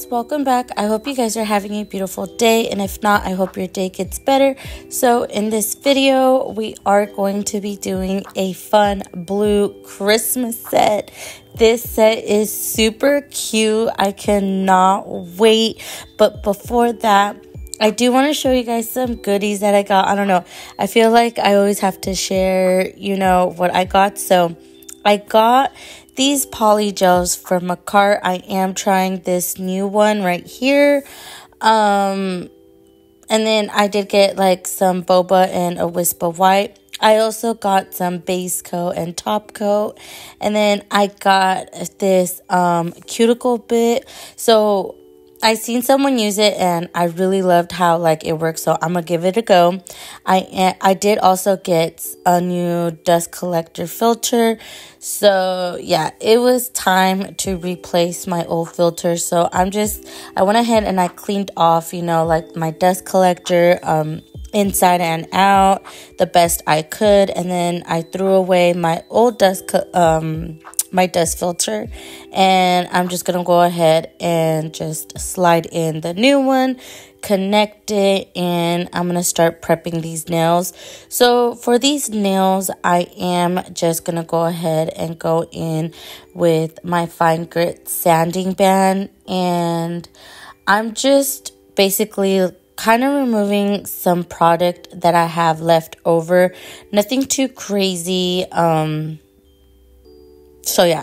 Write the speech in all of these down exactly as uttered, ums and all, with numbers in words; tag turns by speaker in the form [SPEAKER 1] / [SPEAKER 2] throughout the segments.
[SPEAKER 1] welcome back. I hope you guys are having a beautiful day, and if not, I hope your day gets better. So in this video, we are going to be doing a fun blue Christmas set. This set is super cute. I cannot wait. But before that, I do want to show you guys some goodies that I got. I don't know. I feel like I always have to share, you know, what I got. So I got these poly gels from Makartt. I am trying this new one right here. Um, and then I did get like some boba and a wisp of white. I also got some base coat and top coat. And then I got this um, cuticle bit. So I seen someone use it and I really loved how like it works, so I'm gonna give it a go. I I did also get a new dust collector filter, so yeah, it was time to replace my old filter. So I'm just I went ahead and I cleaned off, you know, like my dust collector um inside and out the best I could, and then I threw away my old dust um my dust filter, and I'm just gonna go ahead and just slide in the new one, connect it, and I'm gonna start prepping these nails. So for these nails, I am just gonna go ahead and go in with my fine grit sanding band, and I'm just basically kind of removing some product that I have left over. Nothing too crazy. Um, so yeah.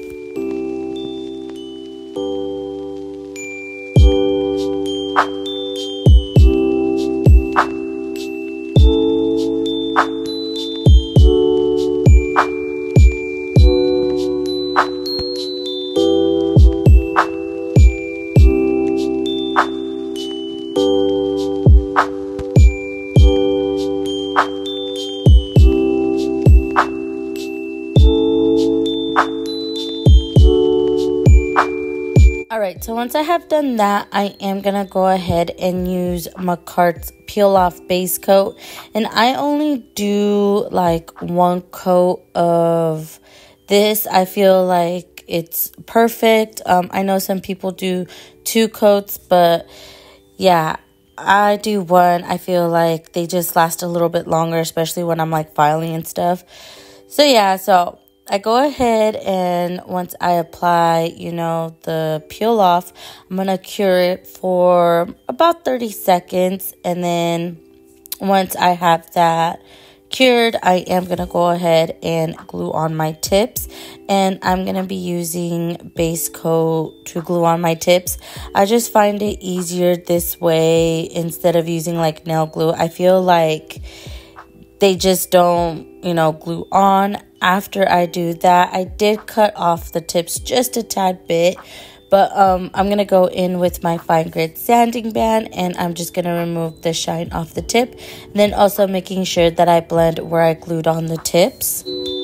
[SPEAKER 1] Alright, so once I have done that, I am going to go ahead and use Makartt's Peel Off Base Coat. And I only do like one coat of this. I feel like it's perfect. Um, I know some people do two coats, but yeah, I do one. I feel like they just last a little bit longer, especially when I'm like filing and stuff. So yeah, so I go ahead and once I apply, you know, the peel off, I'm going to cure it for about thirty seconds. And then once I have that cured, I am going to go ahead and glue on my tips. And I'm going to be using base coat to glue on my tips. I just find it easier this way instead of using like nail glue. I feel like they just don't, you know, glue on. After I do that, I did cut off the tips just a tad bit, but um, I'm going to go in with my fine grit sanding band, and I'm just going to remove the shine off the tip, and then also making sure that I blend where I glued on the tips.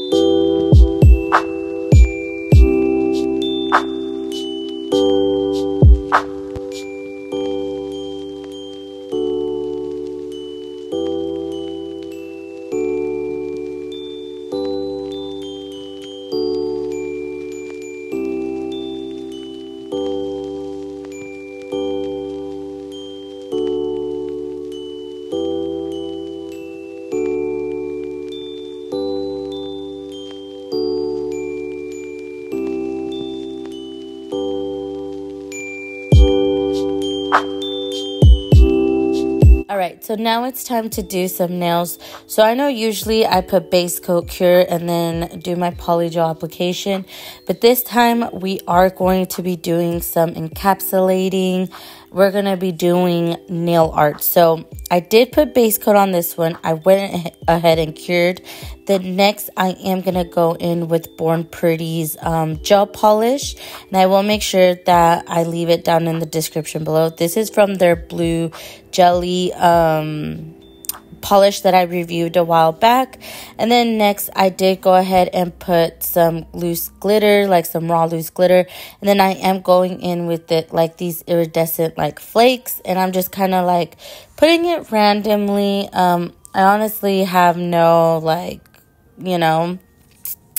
[SPEAKER 1] Alright, so now it's time to do some nails. So I know usually I put base coat, cure, and then do my polygel application. But this time we are going to be doing some encapsulating. We're going to be doing nail art. So I did put base coat on this one. I went ahead and cured. Then next I am going to go in with Born Pretty's um, gel polish. And I will make sure that I leave it down in the description below. This is from their blue jelly um, polish that I reviewed a while back. And then next I did go ahead and put some loose glitter, like some raw loose glitter. And then I am going in with it like these iridescent like flakes. And I'm just kind of like putting it randomly. Um, I honestly have no like, you know,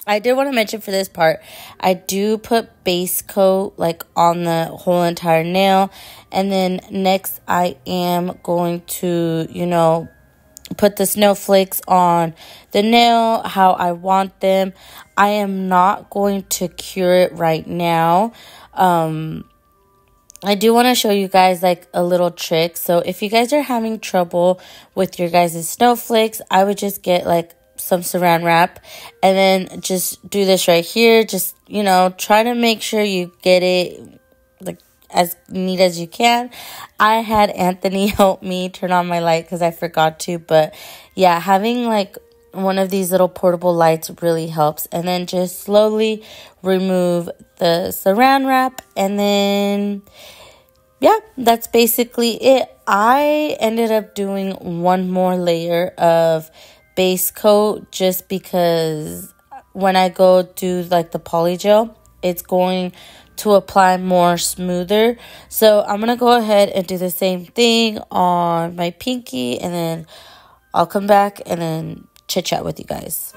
[SPEAKER 1] I did want to mention for this part, I do put base coat like on the whole entire nail. And then next I am going to, you know, put the snowflakes on the nail how I want them. I am not going to cure it right now. Um, I do want to show you guys like a little trick. So if you guys are having trouble with your guys' snowflakes, I would just get like some saran wrap and then just do this right here. Just, you know, try to make sure you get it like as neat as you can. I had Anthony help me turn on my light because I forgot to, but yeah, having like one of these little portable lights really helps. And then just slowly remove the saran wrap, and then yeah, that's basically it. I ended up doing one more layer of base coat just because when I go do like the poly gel, it's going to apply more smoother. So I'm going to go ahead and do the same thing on my pinky, and then I'll come back and then chit chat with you guys.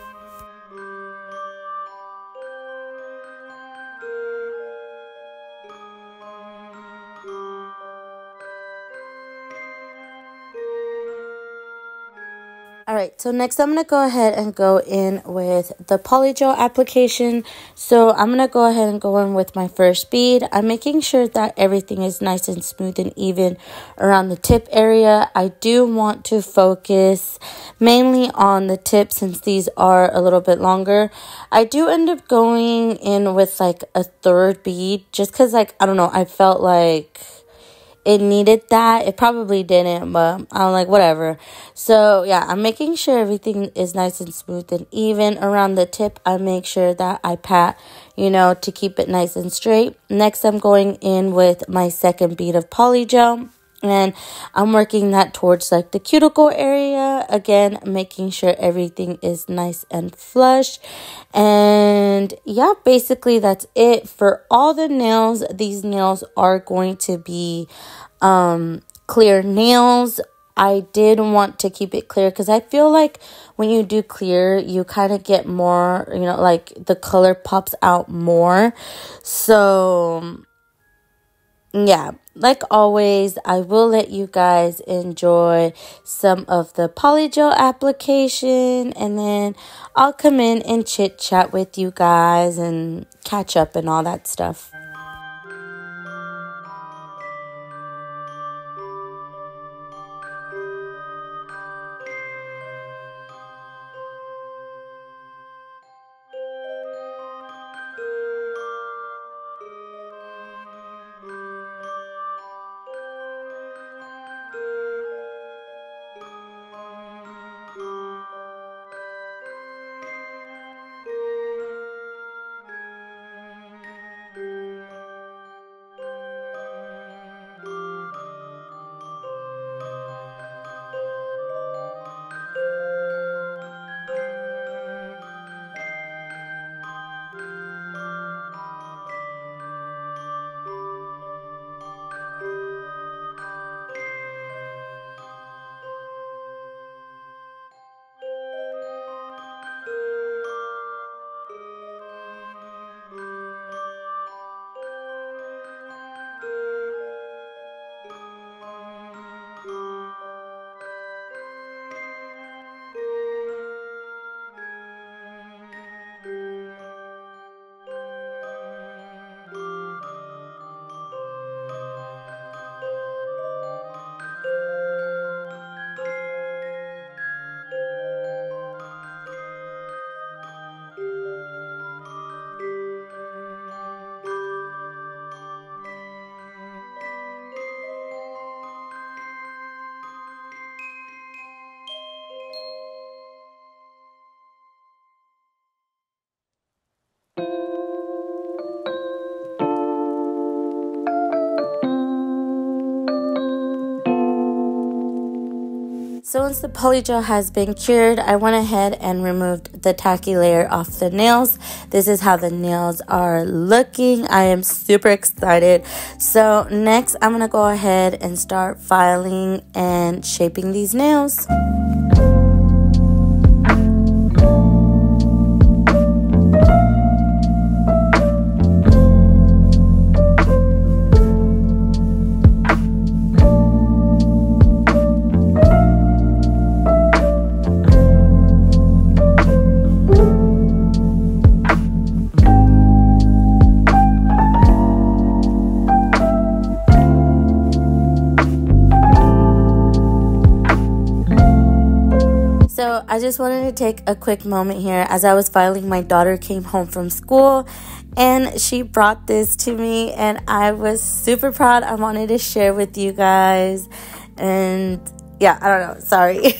[SPEAKER 1] Alright, so next I'm going to go ahead and go in with the polygel application. So I'm going to go ahead and go in with my first bead. I'm making sure that everything is nice and smooth and even around the tip area. I do want to focus mainly on the tip since these are a little bit longer. I do end up going in with like a third bead just because, like, I don't know, I felt like it needed that. It probably didn't, but I'm like, whatever. So yeah, I'm making sure everything is nice and smooth and even around the tip. I make sure that I pat, you know, to keep it nice and straight. Next, I'm going in with my second bead of polygel, and I'm working that towards like the cuticle area. Again, making sure everything is nice and flush. And yeah, basically that's it for all the nails. These nails are going to be um, clear nails. I did want to keep it clear because I feel like when you do clear, you kind of get more, you know, like the color pops out more. So yeah, like always, I will let you guys enjoy some of the polygel application, and then I'll come in and chit chat with you guys and catch up and all that stuff. So once the polygel has been cured, I went ahead and removed the tacky layer off the nails. This is how the nails are looking. I am super excited. So next, I'm going to go ahead and start filing and shaping these nails. So I just wanted to take a quick moment here. As I was filing, my daughter came home from school and she brought this to me and I was super proud. I wanted to share with you guys. And yeah, I don't know. Sorry.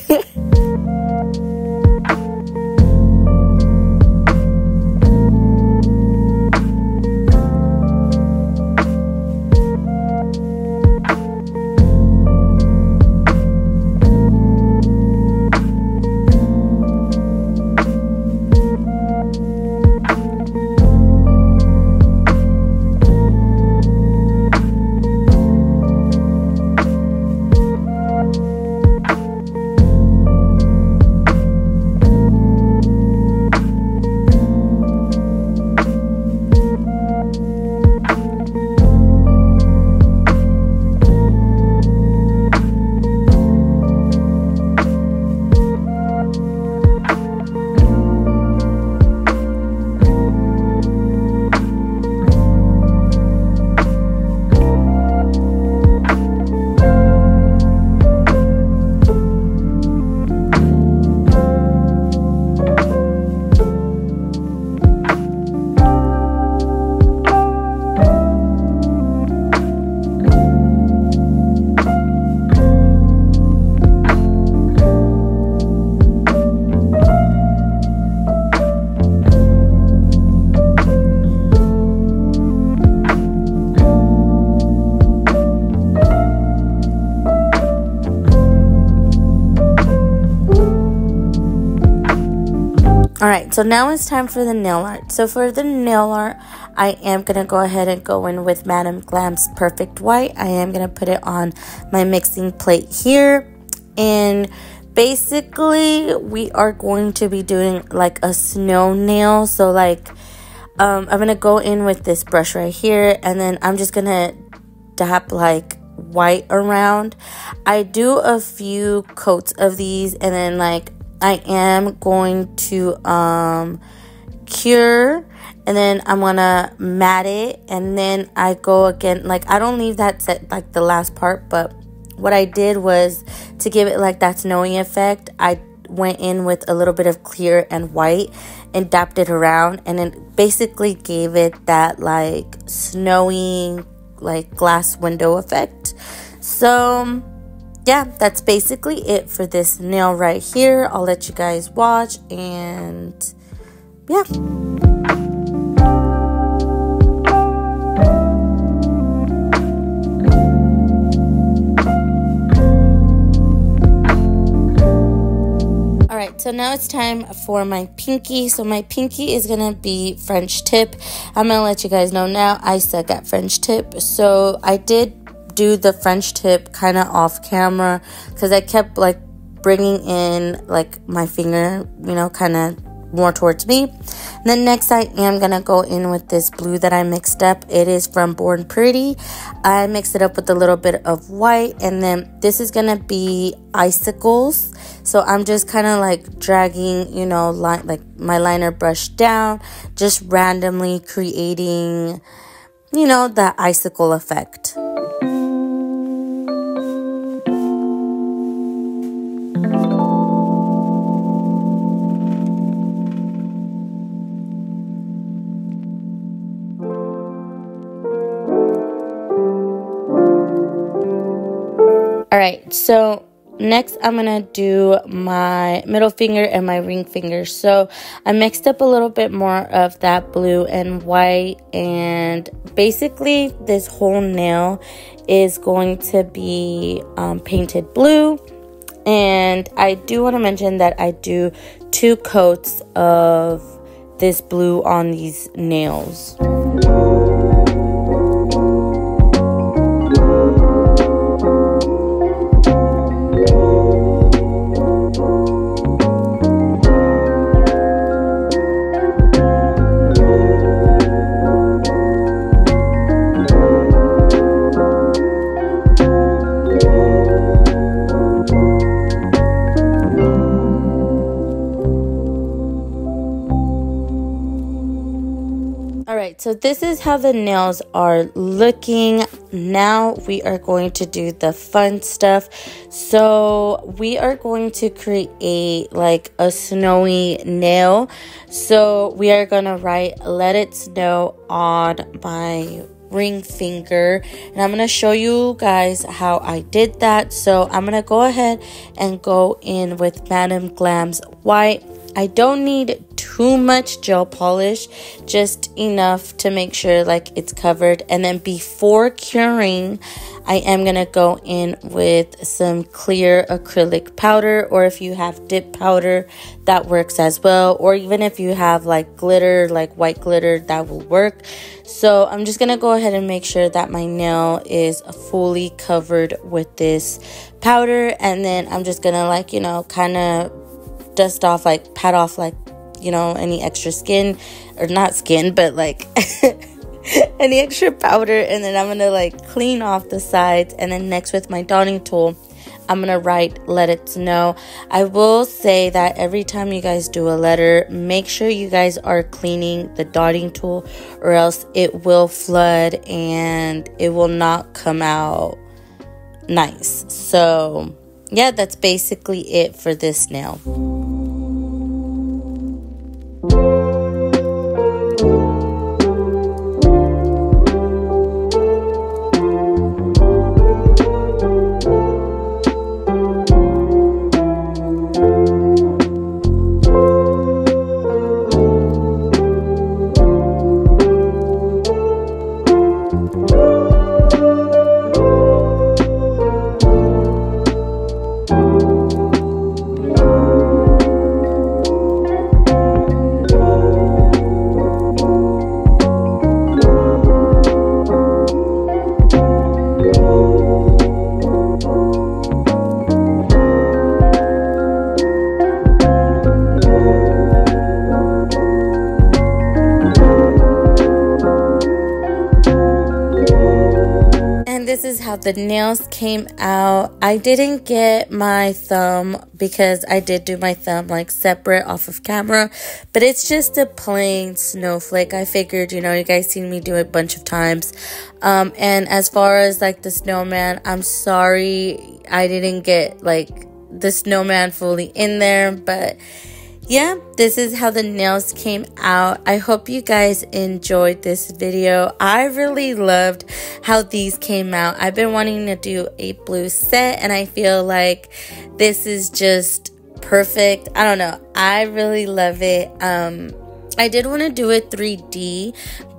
[SPEAKER 1] Alright, so now it's time for the nail art. So for the nail art, I am going to go ahead and go in with Madam Glam's Perfect White. I am going to put it on my mixing plate here. And basically, we are going to be doing like a snow nail. So like, um, I'm going to go in with this brush right here. And then I'm just going to dab like white around. I do a few coats of these and then like I am going to um, cure and then I'm gonna mat it and then I go again, like I don't leave that set like the last part, but what I did was to give it like that snowy effect, I went in with a little bit of clear and white and dapped it around and then basically gave it that like snowy like glass window effect. So yeah, that's basically it for this nail right here. I'll let you guys watch and yeah. Alright, so now it's time for my pinky. So my pinky is going to be French tip. I'm going to let you guys know now I suck at French tip. So I did do the French tip kind of off camera because I kept like bringing in like my finger, you know, kind of more towards me. And then next I am gonna go in with this blue that I mixed up. It is from Born Pretty. I mixed it up with a little bit of white and then this is gonna be icicles. So I'm just kind of like dragging, you know, line, like my liner brush down, just randomly creating, you know, that icicle effect. Alright, so next I'm going to do my middle finger and my ring finger. So I mixed up a little bit more of that blue and white. And basically this whole nail is going to be um, painted blue. And I do want to mention that I do two coats of this blue on these nails. Alright, so this is how the nails are looking. Now we are going to do the fun stuff. So we are going to create like a snowy nail. So we are going to write "Let It Snow" on my ring finger, and I'm going to show you guys how I did that. So I'm going to go ahead and go in with Madam Glam's white. I don't need too much gel polish, just enough to make sure like it's covered. And then before curing, I am gonna go in with some clear acrylic powder, or if you have dip powder, that works as well, or even if you have like glitter, like white glitter, that will work. So I'm just gonna go ahead and make sure that my nail is fully covered with this powder, and then I'm just gonna like, you know, kind of dust off, like pat off like, you know, any extra skin, or not skin, but like any extra powder. And then I'm gonna like clean off the sides, and then next with my dotting tool, I'm gonna write "Let It Snow." I will say that every time you guys do a letter, make sure you guys are cleaning the dotting tool, or else it will flood and it will not come out nice. So yeah, that's basically it for this nail. This is how the nails came out. I didn't get my thumb because I did do my thumb like separate off of camera, but it's just a plain snowflake. I figured, you know, you guys seen me do it a bunch of times. Um, and as far as like the snowman, I'm sorry I didn't get like the snowman fully in there, but yeah, this is how the nails came out. I hope you guys enjoyed this video. I really loved how these came out. I've been wanting to do a blue set, and I feel like this is just perfect. I don't know. I really love it. Um, I did want to do it three D,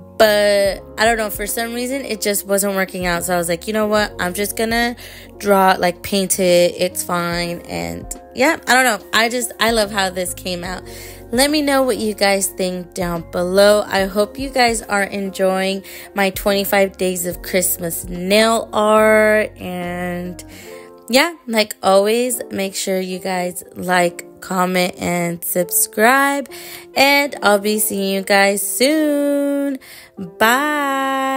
[SPEAKER 1] but I don't know, for some reason it just wasn't working out. So I was like, you know what, I'm just gonna draw it, like paint it, it's fine. And yeah, I don't know, I just I love how this came out. Let me know what you guys think down below. I hope you guys are enjoying my twenty-five days of Christmas nail art. And yeah, like always, make sure you guys like, comment, and subscribe. And I'll be seeing you guys soon. Bye.